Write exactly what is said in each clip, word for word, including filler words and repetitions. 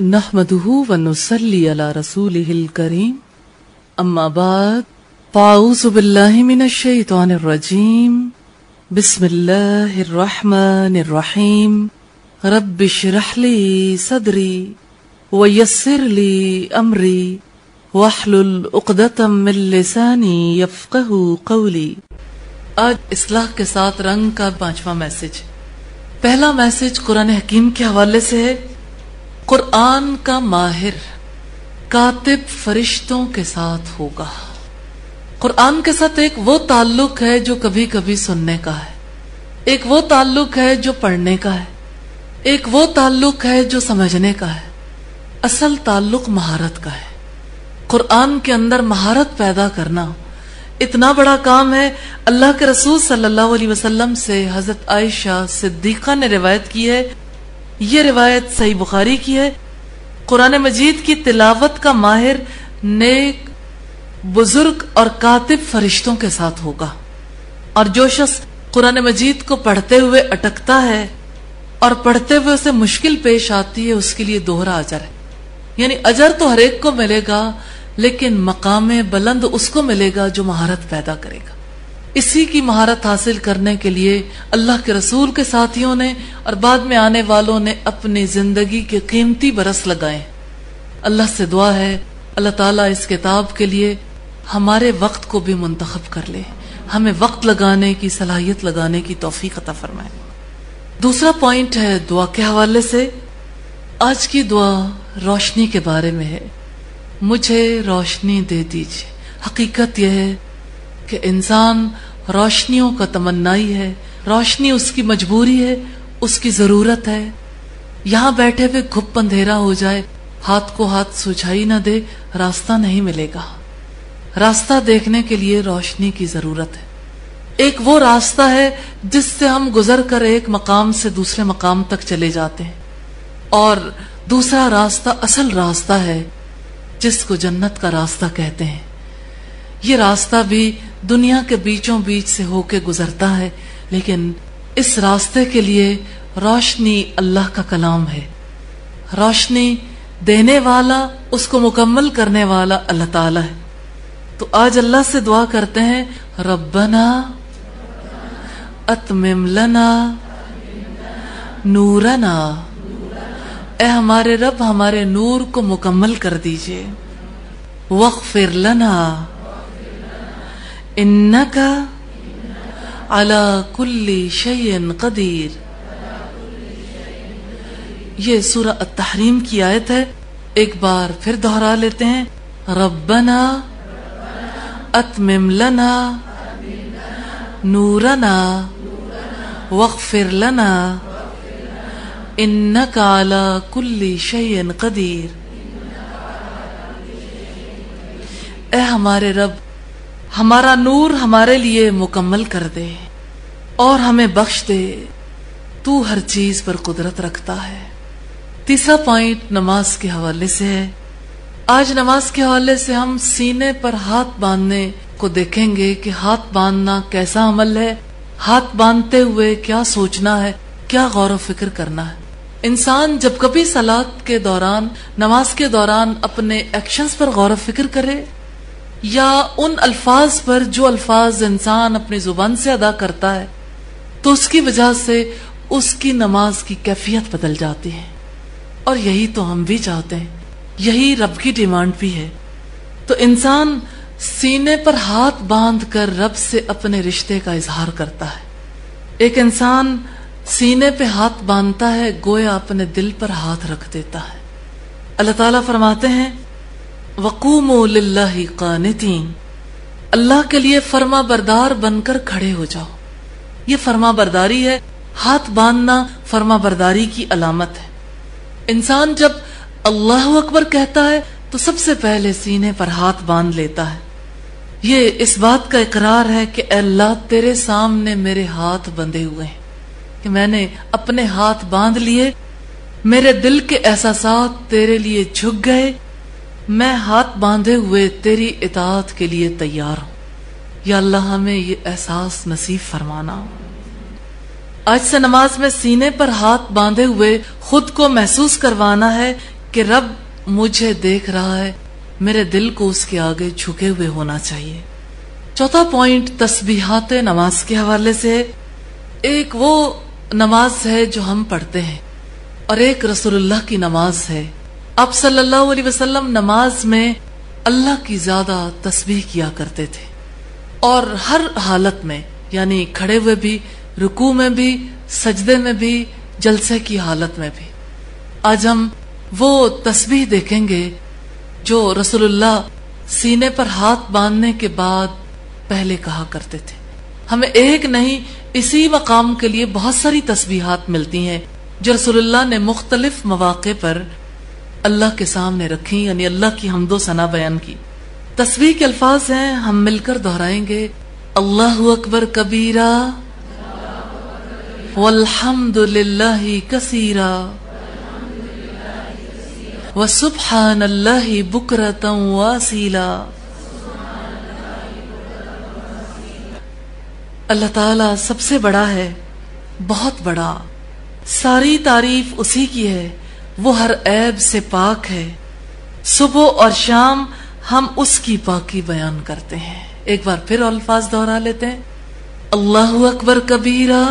نحمده ونصلي على رسوله الكريم اما بعد فاعوذ بالله من الشيطان الرجيم بسم الله الرحمن الرحيم رب اشرح لي صدري ويسر لي امري واحلل عقدة من لساني يفقهوا قولي۔ آج اصلاح کے ساتھ رنگ کا پانچواں میسج۔ پہلا میسج قرآن حکیم کے حوالے سے ہے۔ قرآن کا ماہر کاتب فرشتوں کے ساتھ ہوگا۔ قرآن کے ساتھ ایک وہ تعلق ہے جو کبھی کبھی سننے کا ہے، ایک وہ تعلق ہے جو پڑھنے کا ہے، ایک وہ تعلق ہے جو سمجھنے کا ہے۔ اصل تعلق مہارت کا ہے۔ قرآن کے اندر مہارت پیدا کرنا اتنا بڑا کام ہے۔ اللہ کے رسول صلی اللہ علیہ وسلم سے حضرت عائشہ صدیقہ نے روایت کی ہے، یہ روایت صحیح بخاری کی ہے، قرآن مجید کی تلاوت کا ماہر نیک بزرگ اور کاتب فرشتوں کے ساتھ ہوگا، اور جو شخص قرآن مجید کو پڑھتے ہوئے اٹکتا ہے اور پڑھتے ہوئے اسے مشکل پیش آتی ہے، اس کے لیے دوہرا اجر ہے۔ یعنی اجر تو ہر ایک کو ملے گا، لیکن مقام بلند اس کو ملے گا جو مہارت پیدا کرے گا۔ اسی کی مہارت حاصل کرنے کے لیے اللہ کے رسول کے ساتھیوں نے اور بعد میں آنے والوں نے اپنی زندگی کے قیمتی برس لگائے۔ اللہ سے دعا ہے اللہ تعالیٰ اس کتاب کے لیے ہمارے وقت کو بھی منتخب کر لے، ہمیں وقت لگانے کی صلاحیت لگانے کی توفیق عطا فرمائے۔ دوسرا پوائنٹ ہے دعا کے حوالے سے۔ آج کی دعا روشنی کے بارے میں ہے۔ مجھے روشنی دے دیجیے۔ حقیقت یہ ہے کہ انسان روشنیوں کا تمنائی ہے، روشنی اس کی مجبوری ہے، اس کی ضرورت ہے۔ یہاں بیٹھے ہوئے گھپ اندھیرا ہو جائے، ہاتھ کو ہاتھ سجھائی نہ دے، راستہ نہیں ملے گا۔ راستہ دیکھنے کے لیے روشنی کی ضرورت ہے۔ ایک وہ راستہ ہے جس سے ہم گزر کر ایک مقام سے دوسرے مقام تک چلے جاتے ہیں، اور دوسرا راستہ اصل راستہ ہے جس کو جنت کا راستہ کہتے ہیں۔ یہ راستہ بھی دنیا کے بیچوں بیچ سے ہو کے گزرتا ہے، لیکن اس راستے کے لیے روشنی اللہ کا کلام ہے۔ روشنی دینے والا، اس کو مکمل کرنے والا اللہ تعالی ہے۔ تو آج اللہ سے دعا کرتے ہیں، ربنا اتمم لنا نورنا، اے ہمارے رب ہمارے نور کو مکمل کر دیجئے، واغفر لنا انکا علی کل شیء قدیر۔ یہ سورہ التحریم کی آیت ہے، ایک بار پھر دہرا لیتے ہیں، ربنا اتمم لنا نورنا واغفر لنا انکا علی کل شیء قدیر۔ اے ہمارے رب ہمارا نور ہمارے لیے مکمل کر دے اور ہمیں بخش دے، تو ہر چیز پر قدرت رکھتا ہے۔ تیسرا پوائنٹ نماز کے حوالے سے ہے۔ آج نماز کے حوالے سے ہم سینے پر ہاتھ باندھنے کو دیکھیں گے کہ ہاتھ باندھنا کیسا عمل ہے، ہاتھ باندھتے ہوئے کیا سوچنا ہے، کیا غور و فکر کرنا ہے۔ انسان جب کبھی صلاۃ کے دوران، نماز کے دوران اپنے ایکشنز پر غور و فکر کرے، یا ان الفاظ پر جو الفاظ انسان اپنی زبان سے ادا کرتا ہے، تو اس کی وجہ سے اس کی نماز کی کیفیت بدل جاتی ہے۔ اور یہی تو ہم بھی چاہتے ہیں، یہی رب کی ڈیمانڈ بھی ہے۔ تو انسان سینے پر ہاتھ باندھ کر رب سے اپنے رشتے کا اظہار کرتا ہے۔ ایک انسان سینے پہ ہاتھ باندھتا ہے، گویا اپنے دل پر ہاتھ رکھ دیتا ہے۔ اللہ تعالیٰ فرماتے ہیں، وَقُومُوا لِلَّهِ قَانِتِينَ، اللہ کے لیے فرما بردار بن کر کھڑے ہو جاؤ۔ یہ فرما برداری ہے، ہاتھ باندھنا فرما برداری کی علامت ہے۔ انسان جب اللہ اکبر کہتا ہے تو سب سے پہلے سینے پر ہاتھ باندھ لیتا ہے۔ یہ اس بات کا اقرار ہے کہ اے اللہ تیرے سامنے میرے ہاتھ بندھے ہوئے ہیں، کہ میں نے اپنے ہاتھ باندھ لیے، میرے دل کے احساسات تیرے لیے جھک گئے، میں ہاتھ باندھے ہوئے تیری اطاعت کے لیے تیار ہوں۔ یا اللہ ہمیں یہ احساس نصیب فرمانا۔ آج سے نماز میں سینے پر ہاتھ باندھے ہوئے خود کو محسوس کروانا ہے کہ رب مجھے دیکھ رہا ہے، میرے دل کو اس کے آگے جھکے ہوئے ہونا چاہیے۔ چوتھا پوائنٹ تسبیحات نماز کے حوالے سے، ایک وہ نماز ہے جو ہم پڑھتے ہیں اور ایک رسول اللہ کی نماز ہے۔ آپ صلی اللہ علیہ وسلم نماز میں اللہ کی زیادہ تسبیح کیا کرتے تھے، اور ہر حالت میں، یعنی کھڑے ہوئے بھی، رکوع میں بھی، سجدے میں بھی، جلسے کی حالت میں بھی۔ آج ہم وہ تسبیح دیکھیں گے جو رسول اللہ سینے پر ہاتھ باندھنے کے بعد پہلے کہا کرتے تھے۔ ہمیں ایک نہیں، اسی مقام کے لیے بہت ساری تسبیحات ملتی ہیں جو رسول اللہ نے مختلف مواقع پر اللہ کے سامنے رکھی، یعنی اللہ کی حمد و ثنا بیان کی۔ تسبیح کے الفاظ ہیں، ہم مل کر دہرائیں گے: اللہ اکبر کبیرہ والحمد للہ کثیرا وسبحان اللہ بکرۃ واصیلا۔ اللہ تعالیٰ سب سے بڑا ہے، بہت بڑا، ساری تعریف اسی کی ہے، وہ ہر عیب سے پاک ہے۔ صبح اور شام ہم اس کی پاکی بیان کرتے ہیں۔ ایک بار پھر الفاظ دہرا لیتے ہیں: اللہ اکبر کبیرہ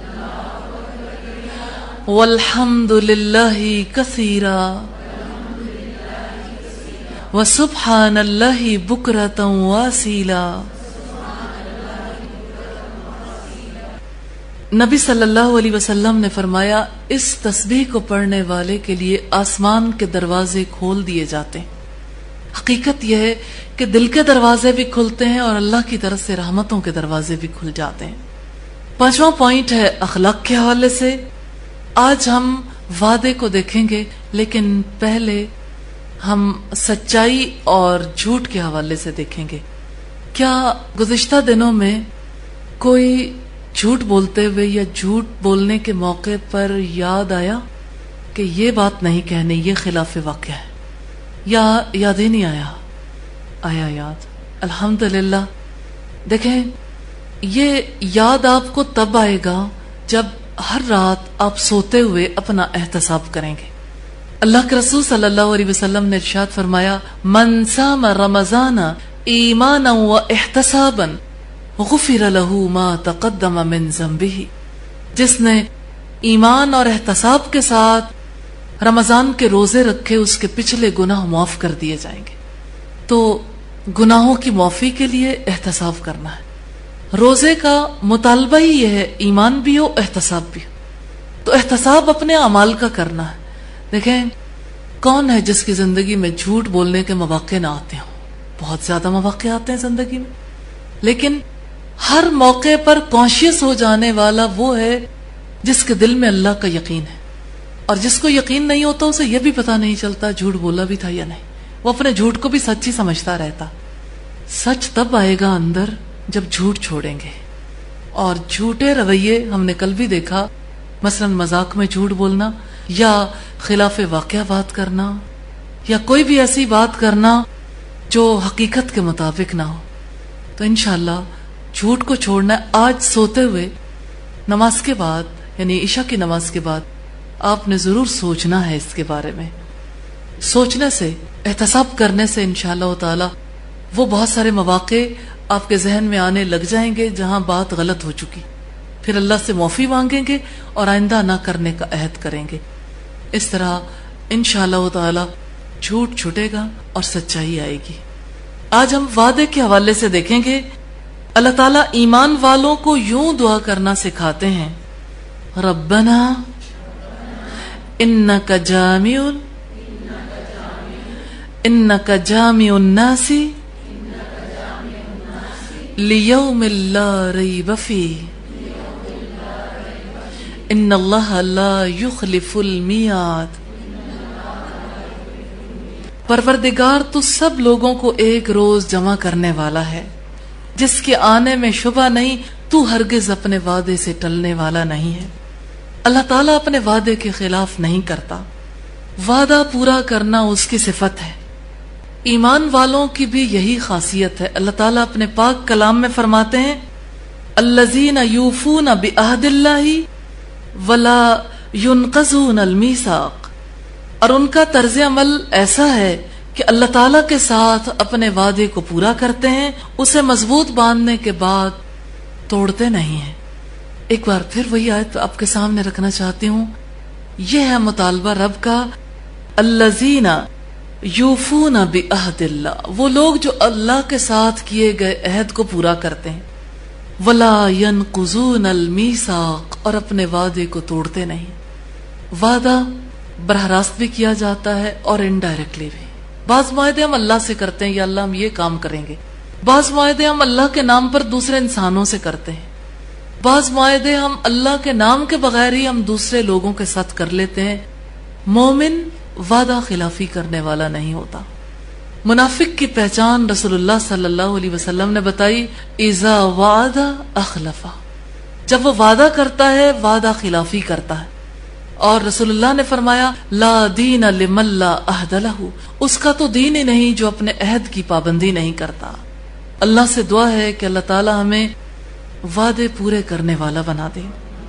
والحمد للہ کثیرا وسبحان اللہ بکرۃ واصیلا۔ نبی صلی اللہ علیہ وسلم نے فرمایا، اس تسبیح کو پڑھنے والے کے لیے آسمان کے دروازے کھول دیے جاتے ہیں۔ حقیقت یہ ہے کہ دل کے دروازے بھی کھلتے ہیں اور اللہ کی طرف سے رحمتوں کے دروازے بھی کھل جاتے ہیں۔ پانچواں پوائنٹ ہے اخلاق کے حوالے سے۔ آج ہم وعدے کو دیکھیں گے، لیکن پہلے ہم سچائی اور جھوٹ کے حوالے سے دیکھیں گے۔ کیا گزشتہ دنوں میں کوئی جھوٹ بولتے ہوئے یا جھوٹ بولنے کے موقع پر یاد آیا کہ یہ بات نہیں کہنی، یہ خلاف واقعہ ہے، یا یاد ہی نہیں آیا؟ آیا یاد، الحمدللہ۔ دیکھیں، یہ یاد آپ کو تب آئے گا جب ہر رات آپ سوتے ہوئے اپنا احتساب کریں گے۔ اللہ کے رسول صلی اللہ علیہ وسلم نے ارشاد فرمایا: من صام رمضان ایمانا و احتسابا غفر له ما تقدم من ذنبه۔ جس نے ایمان اور احتساب کے ساتھ رمضان کے روزے رکھے، اس کے پچھلے گناہ معاف کر دیے جائیں گے۔ تو گناہوں کی معافی کے لیے احتساب کرنا ہے۔ روزے کا مطالبہ ہی یہ ہے، ایمان بھی ہو، احتساب بھی ہو۔ تو احتساب اپنے اعمال کا کرنا ہے۔ دیکھیں، کون ہے جس کی زندگی میں جھوٹ بولنے کے مواقع نہ آتے ہوں؟ بہت زیادہ مواقع آتے ہیں زندگی میں، لیکن ہر موقع پر کانشیس ہو جانے والا وہ ہے جس کے دل میں اللہ کا یقین ہے، اور جس کو یقین نہیں ہوتا اسے یہ بھی پتا نہیں چلتا جھوٹ بولا بھی تھا یا نہیں، وہ اپنے جھوٹ کو بھی سچ ہی سمجھتا رہتا۔ سچ تب آئے گا اندر جب جھوٹ چھوڑیں گے، اور جھوٹے رویے ہم نے کل بھی دیکھا، مثلا مذاق میں جھوٹ بولنا، یا خلاف واقعہ بات کرنا، یا کوئی بھی ایسی بات کرنا جو حقیقت کے مطابق نہ ہو۔ تو انشاءاللہ جھوٹ کو چھوڑنا ہے۔ آج سوتے ہوئے نماز کے بعد، یعنی عشاء کی نماز کے بعد، آپ نے ضرور سوچنا ہے اس کے بارے میں۔ سوچنے سے، احتساب کرنے سے انشاءاللہ تعالی وہ بہت سارے مواقع آپ کے ذہن میں آنے لگ جائیں گے جہاں بات غلط ہو چکی، پھر اللہ سے معافی مانگیں گے اور آئندہ نہ کرنے کا عہد کریں گے۔ اس طرح انشاءاللہ تعالی جھوٹ چھٹے گا اور سچائی آئے گی۔ آج ہم وعدے کے حوالے سے دیکھیں گے۔ اللہ تعالیٰ ایمان والوں کو یوں دعا کرنا سکھاتے ہیں: ربنا انک جامع انک جامع الناس لیوم لا ریب فیہ ان اللہ لا یخلف المیعاد۔ پروردگار تو سب لوگوں کو ایک روز جمع کرنے والا ہے جس کے آنے میں شبہ نہیں، تو ہرگز اپنے وعدے سے ٹلنے والا نہیں ہے۔ اللہ تعالیٰ اپنے وعدے کے خلاف نہیں کرتا، وعدہ پورا کرنا اس کی صفت ہے۔ ایمان والوں کی بھی یہی خاصیت ہے۔ اللہ تعالیٰ اپنے پاک کلام میں فرماتے ہیں: الذین یوفون بعہد اللہ ولا ینقضون المیثاق۔ اور ان کا طرز عمل ایسا ہے کہ اللہ تعالیٰ کے ساتھ اپنے وعدے کو پورا کرتے ہیں، اسے مضبوط باندھنے کے بعد توڑتے نہیں ہیں۔ ایک بار پھر وہی آیت آپ کے سامنے رکھنا چاہتی ہوں، یہ ہے مطالبہ رب کا، الذین یوفون بعہد اللہ، وہ لوگ جو اللہ کے ساتھ کیے گئے عہد کو پورا کرتے ہیں، ولا ینقضون المیثاق، اور اپنے وعدے کو توڑتے نہیں۔ وعدہ براہ راست بھی کیا جاتا ہے اور انڈائریکٹلی بھی۔ بعض معاہدے ہم اللہ سے کرتے ہیں، یا اللہ ہم یہ کام کریں گے، بعض معاہدے ہم اللہ کے نام پر دوسرے انسانوں سے کرتے ہیں، بعض معاہدے ہم اللہ کے نام کے بغیر ہی ہم دوسرے لوگوں کے ساتھ کر لیتے ہیں۔ مومن وعدہ خلافی کرنے والا نہیں ہوتا۔ منافق کی پہچان رسول اللہ صلی اللہ علیہ وسلم نے بتائی، اذا وعد اخلف، جب وہ وعدہ کرتا ہے وعدہ خلافی کرتا ہے۔ اور رسول اللہ نے فرمایا، لا دین لمن لا عہد لہ، اس کا تو دین ہی نہیں جو اپنے عہد کی پابندی نہیں کرتا۔ اللہ سے دعا ہے کہ اللہ تعالی ہمیں وعدے پورے کرنے والا بنا دے۔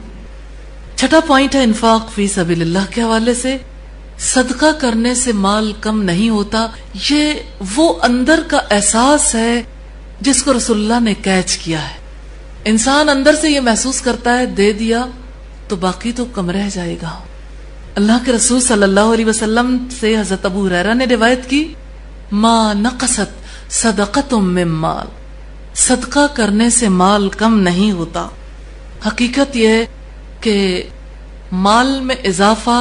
چھٹا پوائنٹ ہے انفاق فی سبیل اللہ کے حوالے سے، صدقہ کرنے سے مال کم نہیں ہوتا۔ یہ وہ اندر کا احساس ہے جس کو رسول اللہ نے کیچ کیا ہے۔ انسان اندر سے یہ محسوس کرتا ہے دے دیا تو باقی تو کم رہ جائے گا۔ اللہ کے رسول صلی اللہ علیہ وسلم سے حضرت ابو ہریرہ نے روایت کی، ما نقصت صدقۃ من مال، صدقہ کرنے سے مال کم نہیں ہوتا۔ حقیقت یہ ہے کہ مال میں اضافہ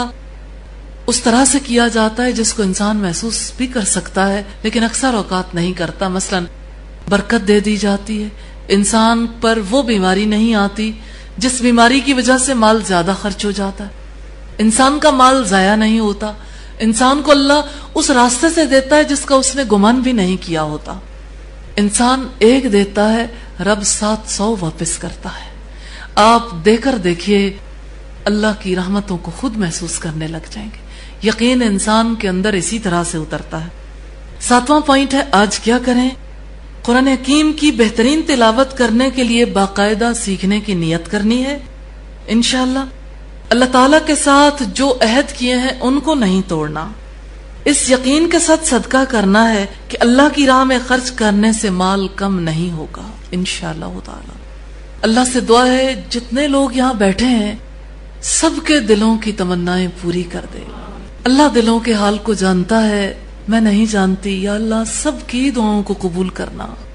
اس طرح سے کیا جاتا ہے جس کو انسان محسوس بھی کر سکتا ہے لیکن اکثر اوقات نہیں کرتا۔ مثلا برکت دے دی جاتی ہے، انسان پر وہ بیماری نہیں آتی جس بیماری کی وجہ سے مال زیادہ خرچ ہو جاتا ہے، انسان کا مال ضائع نہیں ہوتا، انسان کو اللہ اس راستے سے دیتا ہے جس کا اس نے گمان بھی نہیں کیا ہوتا۔ انسان ایک دیتا ہے، رب سات سو واپس کرتا ہے۔ آپ دے کر دیکھیے، اللہ کی رحمتوں کو خود محسوس کرنے لگ جائیں گے۔ یقین انسان کے اندر اسی طرح سے اترتا ہے۔ ساتواں پوائنٹ ہے آج کیا کریں؟ قرآن حکیم کی بہترین تلاوت کرنے کے لیے باقاعدہ سیکھنے کی نیت کرنی ہے۔ انشاءاللہ اللہ تعالیٰ کے ساتھ جو عہد کیے ہیں ان کو نہیں توڑنا، اس یقین کے ساتھ صدقہ کرنا ہے کہ اللہ کی راہ میں خرچ کرنے سے مال کم نہیں ہوگا انشاءاللہ تعالی۔ اللہ سے دعا ہے جتنے لوگ یہاں بیٹھے ہیں سب کے دلوں کی تمنائیں پوری کر دے۔ اللہ دلوں کے حال کو جانتا ہے، میں نہیں جانتی، یا اللہ سب کی دعاؤں کو قبول کرنا۔